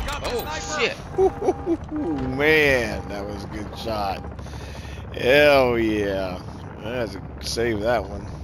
Oh shit! Ooh, man, that was a good shot. Hell yeah. That's a save that one.